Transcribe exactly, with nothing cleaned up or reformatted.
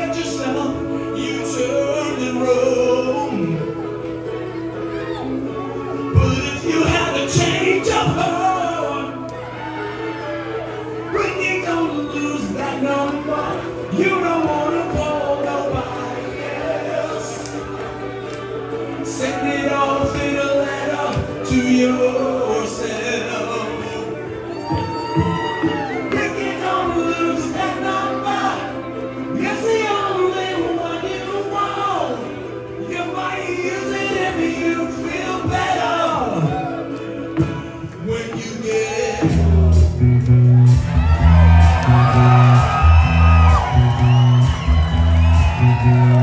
get yourself, you turn and run. But if you had a change of heart, when you gonna lose that number, you don't wanna call nobody else. Send it off in a letter to yourself. When you gonna lose that number, it's the only one you want. You might use it if you feel better when you get it.